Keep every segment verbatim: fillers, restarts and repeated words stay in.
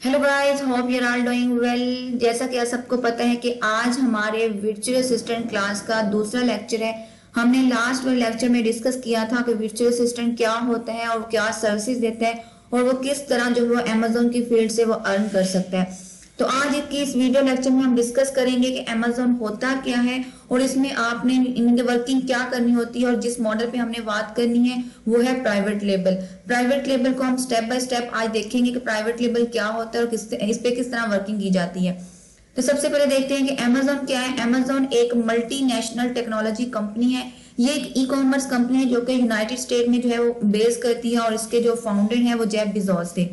Hello guys, hope you are all doing well. जैसा कि आप सबको पता है कि आज हमारे वर्चुअल असिस्टेंट क्लास का दूसरा लेक्चर है। हमने लास्ट वाले लेक्चर में डिस्कस किया था कि वर्चुअल असिस्टेंट क्या होता है और क्या सर्विसेज देता है और वो किस तरह जो वो अमेजोन की फील्ड से वो अर्न कर सकता है। तो आज की इस वीडियो लेक्चर में हम डिस्कस करेंगे कि अमेजोन होता क्या है और इसमें आपने इनकी वर्किंग क्या करनी होती है। और जिस मॉडल पे हमने बात करनी है वो है प्राइवेट लेबल। प्राइवेट लेबल को हम स्टेप बाय स्टेप आज देखेंगे कि प्राइवेट लेबल क्या होता है और किस इस पे किस तरह वर्किंग की जाती है। तो सबसे पहले देखते हैं कि अमेजोन क्या है। अमेजोन एक मल्टीनेशनल टेक्नोलॉजी कंपनी है। ये एक ई कॉमर्स कंपनी है जो कि यूनाइटेड स्टेट में जो है वो बेस करती है और इसके जो फाउंडर है वो जेफ बेजोस थे।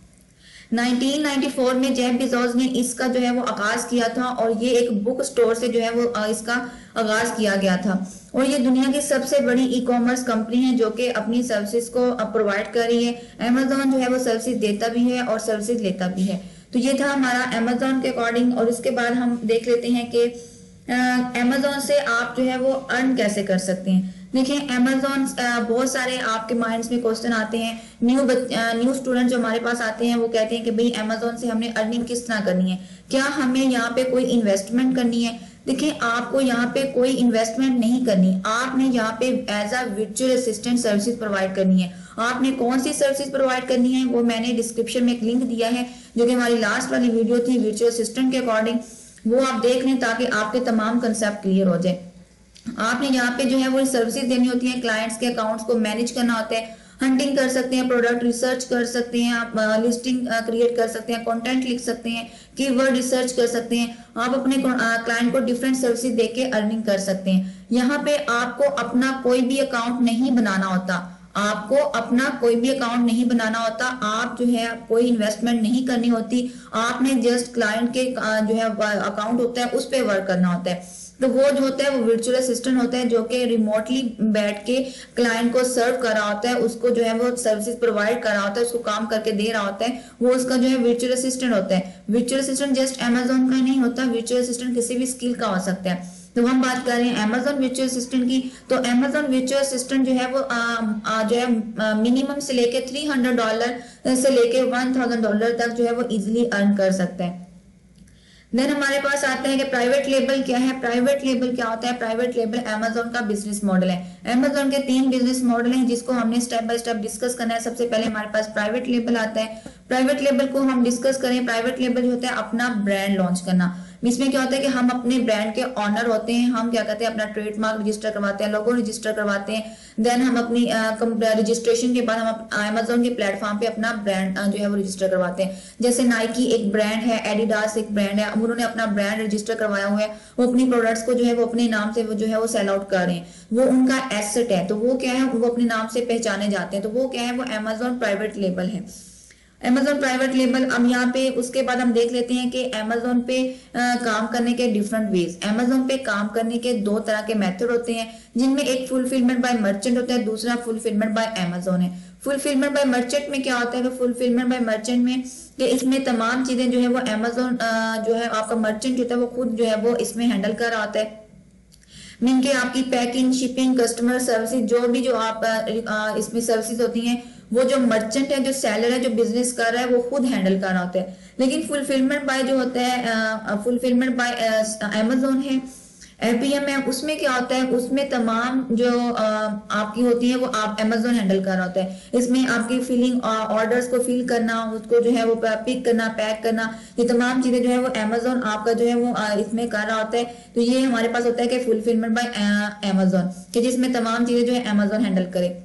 नाइनटीन नाइंटी फोर में जेफ बेजोस ने इसका जो है वो आगाज किया था और ये एक बुक स्टोर से जो है वो इसका आगाज किया गया था। और ये दुनिया की सबसे बड़ी ई कॉमर्स कंपनी है जो कि अपनी सर्विसेज को अप्रोवाइड कर रही है। अमेजोन जो है वो सर्विसेज देता भी है और सर्विसेज लेता भी है। तो ये था हमारा अमेजोन के अकॉर्डिंग। और उसके बाद हम देख लेते हैं कि अमेजोन से आप जो है वो अर्न कैसे कर सकते हैं। देखिए, अमेजोन बहुत सारे आपके माइंड्स में क्वेश्चन आते हैं। न्यू न्यू स्टूडेंट जो हमारे पास आते हैं वो कहते हैं कि भाई अमेजोन से हमने अर्निंग किस तरह करनी है, क्या हमें यहाँ पे कोई इन्वेस्टमेंट करनी है। देखिए, आपको यहाँ पे कोई इन्वेस्टमेंट नहीं करनी। आपने यहाँ पे as a virtual assistant services provide करनी है। आपने कौन सी सर्विसेज प्रोवाइड करनी है वो मैंने डिस्क्रिप्शन में एक लिंक दिया है जो कि हमारी लास्ट वाली वीडियो थी वर्चुअल असिस्टेंट के अकॉर्डिंग। वो आप देख लें ताकि आपके तमाम कंसेप्ट क्लियर हो जाए। आपने यहाँ पे जो है वो सर्विसेज देनी होती है, क्लाइंट्स के अकाउंट्स को मैनेज करना होता है, हंटिंग कर सकते हैं, प्रोडक्ट रिसर्च कर सकते हैं, आप लिस्टिंग क्रिएट कर सकते हैं, कंटेंट लिख सकते हैं, कीवर्ड रिसर्च कर सकते हैं। आप अपने क्लाइंट को डिफरेंट सर्विसेज देके अर्निंग कर सकते हैं। यहाँ पे आपको अपना कोई भी अकाउंट नहीं बनाना होता। आपको अपना कोई भी अकाउंट नहीं बनाना होता। आप जो है कोई इन्वेस्टमेंट नहीं करनी होती। आपने जस्ट क्लाइंट के जो है अकाउंट होता है उस पर वर्क करना होता है। तो वो जो होता है वो वर्चुअल असिस्टेंट होता है जो कि रिमोटली बैठ के क्लाइंट को सर्व कर रहा होता है, उसको जो है वो सर्विसेज प्रोवाइड कर रहा होता है, उसको काम करके दे रहा होता है। वो उसका जो है वर्चुअल असिस्टेंट होता है। वर्चुअल असिस्टेंट जस्ट अमेजोन का नहीं होता, वर्चुअल असिस्टेंट किसी भी स्किल का हो सकता है। तो हम बात कर रहे हैं अमेजोन वर्चुअल असिस्टेंट की। तो अमेजोन वर्चुअल असिस्टेंट जो है वो आ, आ, जो है मिनिमम से लेके थ्री हंड्रेड डॉलर से लेके वन थाउजेंड डॉलर तक जो है वो इजिली अर्न कर सकता है। देन हमारे पास आते हैं कि प्राइवेट लेबल क्या है। प्राइवेट लेबल क्या होता है। प्राइवेट लेबल अमेजोन का बिजनेस मॉडल है। अमेजोन के तीन बिजनेस मॉडल हैं जिसको हमने स्टेप बाय स्टेप डिस्कस करना है। सबसे पहले हमारे पास प्राइवेट लेबल आता है। प्राइवेट लेबल को हम डिस्कस करें। प्राइवेट लेबल जो होता है अपना ब्रांड लॉन्च करना। इसमें क्या होता है कि हम अपने ब्रांड के ऑनर होते हैं। हम क्या कहते हैं अपना ट्रेडमार्क रजिस्टर करवाते हैं, लोगो रजिस्टर करवाते हैं। देन हम अपनी रजिस्ट्रेशन के बाद हम अमेजोन के प्लेटफॉर्म पे अपना ब्रांड जो है वो रजिस्टर करवाते हैं। जैसे नाइकी एक ब्रांड है, एडिडास एक ब्रांड है, उन्होंने अपना ब्रांड रजिस्टर करवाया हुआ है। वो अपनी प्रोडक्ट्स को जो है वो अपने नाम से वो जो है वो सेल आउट कर रहे हैं। वो उनका एसेट है। तो वो क्या है, वो अपने नाम से पहचाने जाते हैं। तो वो क्या है, वो अमेजोन प्राइवेट लेबल है। Amazon private label. अब यहाँ पे उसके बाद हम देख लेते हैं कि अमेजोन पे आ, काम करने के डिफरेंट वेज। अमेजोन पे काम करने के दो तरह के मेथड होते हैं जिनमें एक फुलफिलमेंट बाय मर्चेंट होता है, दूसरा फुलफिलमेंट बाय अमेजोन है। फुलफिलमेंट बाय मर्चेंट में क्या होता है कि फुलफिलमेंट बाय मर्चेंट में कि इसमें तमाम चीजें जो है वो अमेजोन जो है आपका मर्चेंट होता है वो खुद जो है वो इसमें हैंडल कर रहा होता है। मीन के आपकी पैकिंग, शिपिंग, कस्टमर सर्विस जो भी जो आप आ, इसमें सर्विसेज होती हैं वो जो मर्चेंट है, जो सेलर है, जो बिजनेस कर रहा है वो खुद हैंडल कर रहा होता है। लेकिन फुलफिलमेंट बाय जो होता है फुलफिलमेंट बाय अमेजोन है, एपीएम है, उसमें क्या होता है, उसमें तमाम जो आ, आपकी होती है वो आप अमेजोन हैंडल कर रहा होता है। इसमें आपकी फिलिंग ऑर्डर्स को फिल करना, उसको जो है वो पिक करना, पैक करना, ये तमाम चीजें जो है वो अमेजोन आपका जो है वो आ, इसमें कर रहा होता है। तो ये हमारे पास होता है कि फुलफिलमेंट बाय अमेजोन कि जिसमें तमाम चीजें जो है अमेजोन हैंडल करे।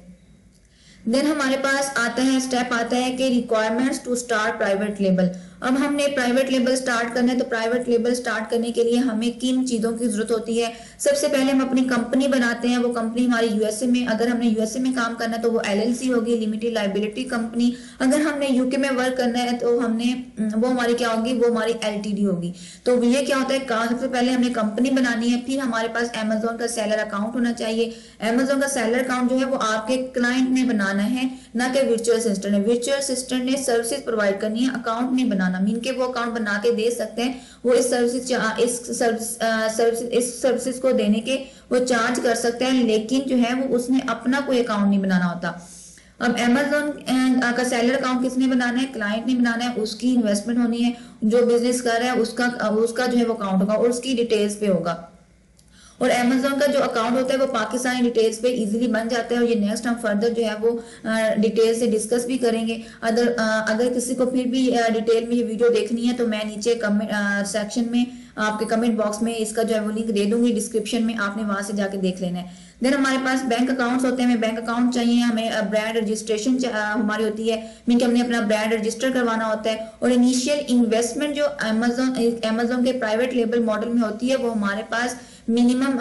देन हमारे पास आता है स्टेप आता है कि requirements to start private label. अब हमने प्राइवेट लेबल स्टार्ट करना है। तो प्राइवेट लेबल स्टार्ट करने के लिए हमें किन चीजों की जरूरत होती है। सबसे पहले हम अपनी कंपनी बनाते हैं। वो कंपनी हमारी यूएसए में, अगर हमने यूएसए में काम करना है तो वो एलएलसी होगी, लिमिटेड लाइबिलिटी कंपनी। अगर हमने यूके में वर्क करना है तो हमने वो हमारी क्या होगी, वो हमारी एलटीडी होगी। तो ये क्या होता है, सबसे पहले हमने कंपनी बनानी है, फिर हमारे पास अमेजोन का सेलर अकाउंट होना चाहिए। अमेजोन का सेलर अकाउंट जो है वो आपके क्लाइंट ने बनाना है, ना कि वर्चुअल असिस्टेंट ने। वर्चुअल असिस्टेंट ने सर्विसेज प्रोवाइड करनी है, अकाउंट नहीं बनाना। मीन के वो अकाउंट बना के दे सकते हैं, वो इस सर्विस इस सर्विस इस सर्विसेज को देने के वो चार्ज कर सकते हैं, लेकिन जो है वो उसने अपना कोई अकाउंट नहीं बनाना होता। अब अमेजोन का सेलर अकाउंट किसने बनाना है, क्लाइंट ने बनाना है, उसकी इन्वेस्टमेंट होनी है, जो बिजनेस कर रहा है उसका उसका जो है वो अकाउंट होगा और उसकी डिटेल्स पे होगा। और अमेजोन का जो अकाउंट होता है वो पाकिस्तानी डिटेल्स पे इजीली बन जाता है और ये नेक्स्ट हम फर्दर जो है वो डिटेल से डिस्कस भी करेंगे। अगर अगर किसी को फिर भी डिटेल में ये वीडियो देखनी है तो मैं नीचे कमेंट सेक्शन में आपके कमेंट बॉक्स में इसका जो है वो लिंक दे दूंगी डिस्क्रिप्शन में, आपने वहां से जाके देख लेना है। देन हमारे पास बैंक अकाउंट्स होते हैं, हमें बैंक अकाउंट चाहिए, हमें ब्रांड रजिस्ट्रेशन हमारी होती है, मीन कि हमने अपना ब्रांड रजिस्टर करवाना होता है। और इनिशियल इन्वेस्टमेंट जो अमेजोन अमेजोन के प्राइवेट लेबल मॉडल में होती है वो हमारे पास minimum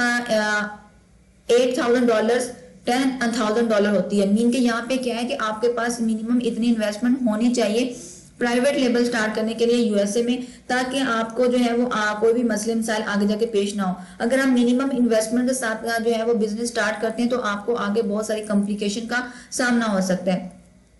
eight thousand dollar ten thousand dollar होती है। मीन के यहाँ पे क्या है कि आपके पास मिनिमम इतनी इन्वेस्टमेंट होनी चाहिए प्राइवेट लेबल स्टार्ट करने के लिए यूएसए में, ताकि आपको जो है वो आ, कोई भी मसले मसाइल आगे जाके पेश ना हो। अगर हम मिनिमम इन्वेस्टमेंट के साथ जो है वो बिजनेस स्टार्ट करते हैं तो आपको आगे बहुत सारी कॉम्प्लिकेशन का सामना हो सकता है।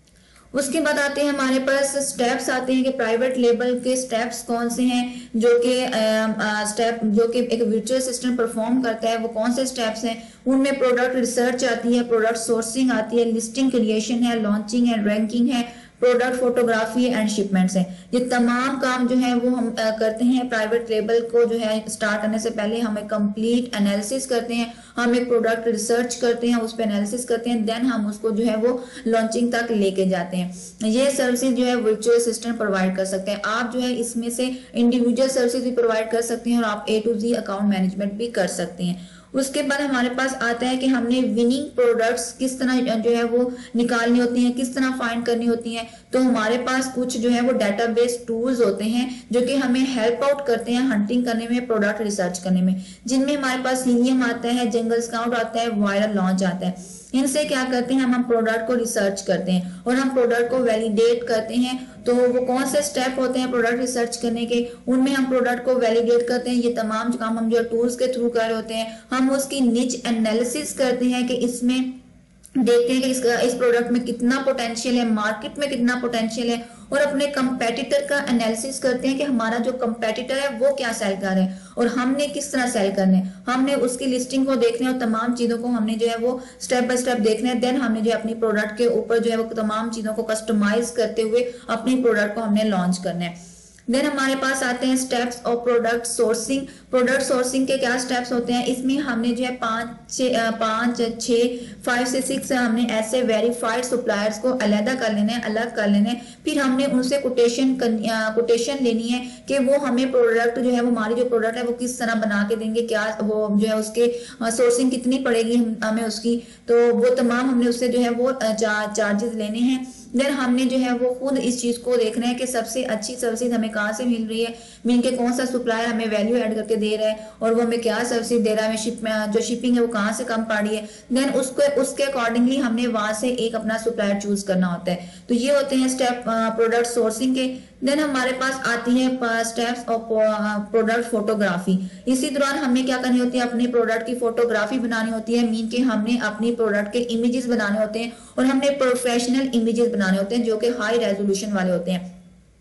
उसके बाद आते हैं हमारे पास स्टेप्स आते हैं कि प्राइवेट लेबल के स्टेप्स कौन से हैं, जो कि स्टेप जो कि एक वर्चुअल असिस्टेंट परफॉर्म करता है, वो कौन से स्टेप्स हैं। उनमें प्रोडक्ट रिसर्च आती है, प्रोडक्ट सोर्सिंग आती है, लिस्टिंग क्रिएशन है, लॉन्चिंग एंड रैंकिंग है, प्रोडक्ट फोटोग्राफी एंड शिपमेंट्स है। ये तमाम काम जो है वो हम आ, करते हैं। प्राइवेट लेबल को जो है स्टार्ट करने से पहले हम एक कंप्लीट एनालिसिस करते हैं, हम एक प्रोडक्ट रिसर्च करते हैं, उस पर एनालिसिस करते हैं, देन हम उसको जो है वो लॉन्चिंग तक लेके जाते हैं। ये सर्विसेज जो है वर्चुअल असिस्टेंट प्रोवाइड कर सकते हैं। आप जो है इसमें से इंडिविजुअल सर्विसेज भी प्रोवाइड कर सकते हैं और आप A to Z account management भी कर सकते हैं। उसके बाद हमारे पास आता है कि हमने विनिंग प्रोडक्ट्स किस तरह जो है वो निकालनी होती हैं, किस तरह फाइंड करनी होती हैं। तो हमारे पास कुछ जो है वो डेटाबेस टूल्स होते हैं जो कि हमें हेल्प आउट करते हैं हंटिंग करने में, प्रोडक्ट रिसर्च करने में, जिनमें हमारे पास सीनियम आता है, जंगल स्काउट आता है, वायरल लॉन्च आता है। इनसे क्या करते हैं, हम हम प्रोडक्ट को रिसर्च करते हैं और हम प्रोडक्ट को वैलिडेट करते हैं। तो वो कौन से स्टेप होते हैं प्रोडक्ट रिसर्च करने के, उनमें हम प्रोडक्ट को वैलिडेट करते हैं। ये तमाम काम हम जो टूल्स के थ्रू कर रहे होते हैं। हम उसकी निच एनालिसिस करते हैं कि इसमें देखते हैं कि इस, इस प्रोडक्ट में कितना पोटेंशियल है, मार्केट में कितना पोटेंशियल है, और अपने कंपेटिटर का एनालिसिस करते हैं कि हमारा जो कंपेटिटर है वो क्या सेल कर रहे हैं और हमने किस तरह सेल करने हैं। हमने उसकी लिस्टिंग को देखना है और तमाम चीजों को हमने जो है वो स्टेप बाय स्टेप देखना है। देन हमने जो है अपनी प्रोडक्ट के ऊपर जो है वो तमाम चीजों को कस्टमाइज करते हुए अपनी प्रोडक्ट को हमने लॉन्च करना है। देन हमारे पास आते हैं steps of product sourcing. Product sourcing के क्या स्टेप्स होते हैं, इसमें हमने जो है पांच छः पांच छः फाइव से सिक्स हमने ऐसे वेरीफाइड सप्लायर्स को अलग कर लेना है, अलग कर लेना है। फिर हमने उनसे कोटेशन कोटेशन लेनी है कि वो हमें प्रोडक्ट जो है वो हमारी जो प्रोडक्ट है वो किस तरह बना के देंगे, क्या वो जो है उसके सोर्सिंग कितनी पड़ेगी हमें उसकी, तो वो तमाम हमने उससे जो है वो चार्जेस लेने हैं। देन हमने जो है वो खुद इस चीज को देखना है कि सबसे अच्छी सर्विस हमें कहाँ से मिल रही है, मीन के कौन सा सप्लायर हमें वैल्यू ऐड करके दे रहा है और वो हमें क्या सर्विस दे रहा है, हमें शिप जो शिपिंग है वो कहाँ से कम पड़ रही है। देन उसको उसके अकॉर्डिंगली हमने वहां से एक अपना सप्लायर चूज करना होता है। तो ये होते हैं स्टेप प्रोडक्ट सोर्सिंग के। देन हमारे पास आती है स्टेप्स ऑफ प्रोडक्ट फोटोग्राफी। इसी दौरान हमें क्या करनी होती है, अपनी प्रोडक्ट की फोटोग्राफी बनानी होती है, मीन के हमने अपनी प्रोडक्ट के इमेजेस बनाने होते हैं और हमने प्रोफेशनल इमेजेस बनाने होते हैं जो कि हाई रेजोल्यूशन वाले होते हैं।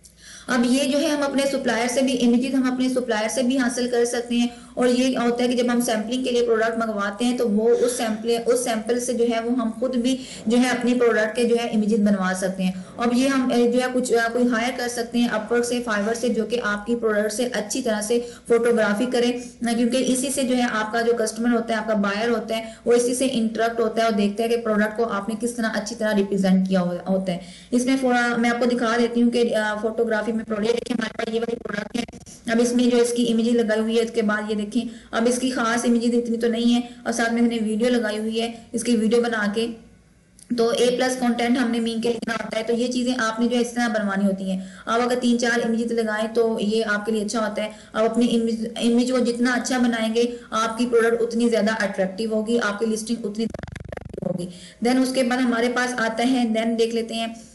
अब ये जो है हम अपने सप्लायर से भी इमेजेस हम अपने सप्लायर से भी हासिल कर सकते हैं। और ये होता है कि जब हम सैम्पलिंग के लिए प्रोडक्ट मंगवाते हैं तो वो उस सैंपल उस सैंपल से जो है वो हम खुद भी जो है अपनी प्रोडक्ट के जो है इमेजेस बनवा सकते हैं। अब ये हम जो है कुछ कोई हायर कर सकते हैं अपवर्क से, फाइवर से, जो कि आपकी प्रोडक्ट से अच्छी तरह से फोटोग्राफी करे, क्योंकि इसी से जो है आपका जो कस्टमर होता है, आपका बायर होता है, वो इसी से इंटरेक्ट होता है और देखता है कि प्रोडक्ट को आपने किस तरह अच्छी तरह रिप्रेजेंट किया होता है। इसमें मैं आपको दिखा देती हूँ कि फोटोग्राफी में प्रोडक्ट देखिए हमारे पास ये वाली प्रोडक्ट है। अब इसमें जो इसकी इमेजेस लगाई हुई है, इसके बाद ये देखें अब इसकी खास इमेजेस इतनी तो नहीं है और साथ में मैंने वीडियो लगाई हुई है, इसकी वीडियो बना के तो ए प्लस कंटेंट हमने मीन के लिखना होता है। तो ये चीजें आपने जो इस तरह बनवानी होती हैं। आप अगर तीन चार इमेजेस लगाएं तो ये आपके लिए अच्छा होता है। आप अपनी इमेज इमेज को जितना अच्छा बनाएंगे आपकी प्रोडक्ट उतनी ज्यादा अट्रैक्टिव होगी, आपकी लिस्टिंग उतनी होगी। देन उसके बाद हमारे पास आता है, देन देख लेते हैं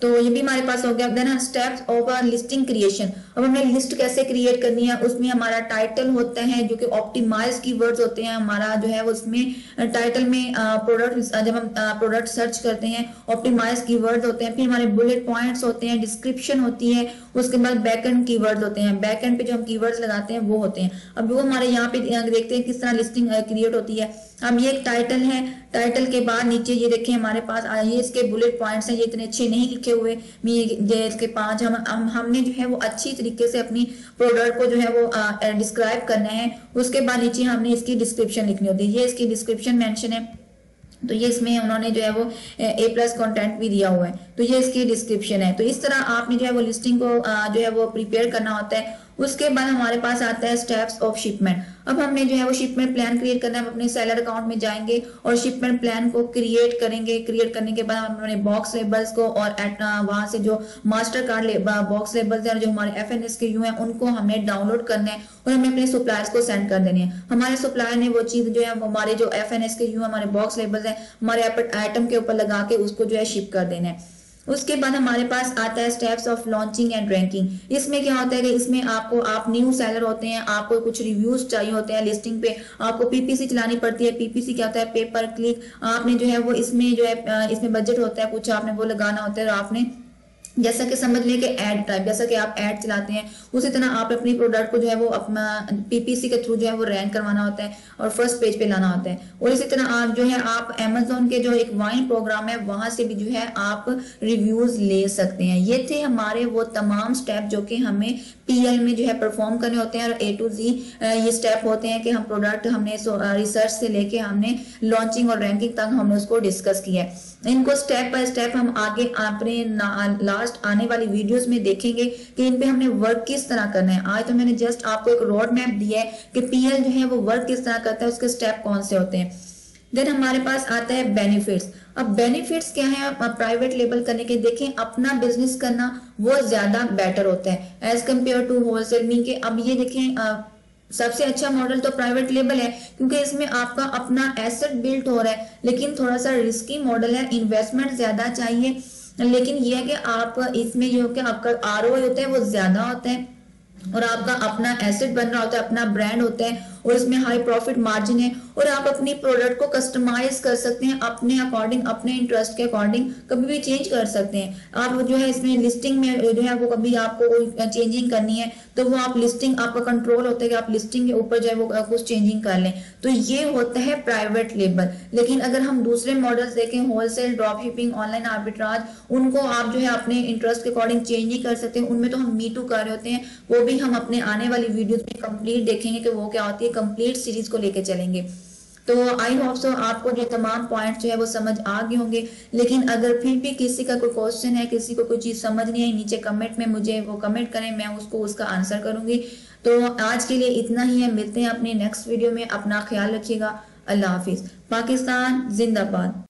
तो ये भी हमारे पास हो गया। Then steps of a listing creation, अब हमें लिस्ट कैसे क्रिएट करनी है, उसमें हमारा टाइटल होता है जो कि ऑप्टिमाइज कीवर्ड्स होते हैं, हमारा जो है उसमें टाइटल में प्रोडक्ट, जब हम प्रोडक्ट सर्च करते हैं ऑप्टिमाइज कीवर्ड्स होते हैं, फिर हमारे बुलेट पॉइंट्स होते हैं, डिस्क्रिप्शन होती है, उसके बाद बैकएंड कीवर्ड्स होते हैं, बैकएंड पे जो हम कीवर्ड्स लगाते हैं वो होते हैं। अब वो हमारे यहाँ पे देखते हैं किस तरह लिस्टिंग क्रिएट होती है। अब ये एक टाइटल है, टाइटल के बाद नीचे ये देखें हमारे पास ये इसके बुलेट पॉइंट्स हैं, ये इतने अच्छे नहीं लिखे हुए, ये इसके पांच हम, हम हमने जो है वो अच्छी तरीके से अपनी प्रोडक्ट को जो है वो डिस्क्राइब करना है। उसके बाद नीचे हमने इसकी डिस्क्रिप्शन लिखनी होती है, ये इसकी डिस्क्रिप्शन मेंशन है, तो ये इसमें उन्होंने जो है वो ए प्लस कंटेंट भी दिया हुआ है, तो ये इसकी डिस्क्रिप्शन है। तो इस तरह आपने जो है वो लिस्टिंग को जो है वो प्रिपेयर करना होता है। उसके बाद हमारे पास आता है स्टेप्स ऑफ शिपमेंट। अब हमने जो है वो शिपमेंट प्लान क्रिएट करना है, हम अपने सेलर अकाउंट में जाएंगे और शिपमेंट प्लान को क्रिएट करेंगे। क्रिएट करने के बाद हम अपने बॉक्स लेबल्स को और वहां से जो मास्टर कार्ड बॉक्स लेबल्स हैं जो हमारे F N S K U हैं उनको हमने डाउनलोड करना है और हमें अपने सप्लायर्स को सेंड कर देनी है। हमारे सप्लायर ने वो चीज जो है हमारे जो F N S K U हमारे बॉक्स लेबल्स हैं हमारे आइटम के ऊपर लगा के उसको जो है शिप कर देना है। उसके बाद हमारे पास आता है steps of launching and ranking. इसमें क्या होता है कि इसमें आपको, आप न्यू सेलर होते हैं, आपको कुछ रिव्यूज चाहिए होते हैं लिस्टिंग पे, आपको पीपीसी चलानी पड़ती है। पीपीसी क्या होता है, पे पर क्लिक। आपने जो है वो इसमें जो है इसमें बजट होता है कुछ, आपने वो लगाना होता है और आपने जैसा कि समझ लें कि एड टाइप, जैसा कि आप एड चलाते हैं उसी तरह आप अपनी प्रोडक्ट को जो है वो अपना पीपीसी के थ्रू जो है वो रैंक करवाना होता है और फर्स्ट पेज पे लाना होता है। और इसी तरह आप जो है आप अमेजोन के जो एक वाइन प्रोग्राम है वहां से भी जो है आप रिव्यूज ले सकते हैं। ये थे हमारे वो तमाम स्टेप जो कि हमें पीएल में जो है परफॉर्म करने होते हैं और ए टू जी ये स्टेप होते हैं कि हम प्रोडक्ट हमने रिसर्च से लेके हमने लॉन्चिंग और रैंकिंग तक हमने उसको डिस्कस किया है। इनको स्टेप बाय स्टेप हम आगे अपने लास्ट आने वाली वीडियोस में देखेंगे कि इन पे हमने वर्क किस तरह करना है। आज तो मैंने जस्ट आपको एक रोड मैप दिया है कि पीएल जो है वो वर्क किस तरह करता है, उसके स्टेप कौन से होते हैं। देन हमारे पास आता है बेनिफिट्स। अब बेनिफिट्स क्या है प्राइवेट लेबल करने के, देखें अपना बिजनेस करना वो ज्यादा बेटर होता है as compare to wholesale. Mean के अब ये देखें आ, सबसे अच्छा मॉडल तो प्राइवेट लेबल है क्योंकि इसमें आपका अपना एसेट बिल्ट हो रहा है, लेकिन थोड़ा सा रिस्की मॉडल है, इन्वेस्टमेंट ज्यादा चाहिए, लेकिन यह है कि आप इसमें जो कि आपका आरओआई होता है वो ज्यादा होता है और आपका अपना एसेट बन रहा होता है, अपना ब्रांड होता है और इसमें हाई प्रॉफिट मार्जिन है और आप अपनी प्रोडक्ट को कस्टमाइज कर सकते हैं अपने अकॉर्डिंग, अपने इंटरेस्ट के अकॉर्डिंग कभी भी चेंज कर सकते हैं। आप जो है इसमें लिस्टिंग में जो है वो कभी आपको चेंजिंग करनी है तो वो आप लिस्टिंग, आपका कंट्रोल होता है कि आप लिस्टिंग के ऊपर जो है वो कुछ चेंजिंग कर लें, तो ये होता है प्राइवेट लेबल। लेकिन अगर हम दूसरे मॉडल्स देखें, wholesale, drop shipping, online arbitrage, उनको आप जो है अपने इंटरेस्ट के अकॉर्डिंग चेंज नहीं कर सकते, उनमें तो हम मी टू कर रहे होते हैं। वो भी हम अपने आने वाली वीडियोस में कंप्लीट देखेंगे कि वो क्या होती है, कंप्लीट सीरीज को लेके चलेंगे। तो आई होप सो आपको जो तमाम पॉइंट्स जो है वो समझ आ गए होंगे। लेकिन अगर फिर भी किसी का कोई क्वेश्चन है, किसी को कोई चीज समझ नहीं आई, नीचे कमेंट में मुझे वो कमेंट करें, मैं उसको उसका आंसर करूंगी। तो आज के लिए इतना ही है, मिलते हैं अपने नेक्स्ट वीडियो में। अपना ख्याल रखिएगा। अल्लाह हाफिज। पाकिस्तान जिंदाबाद।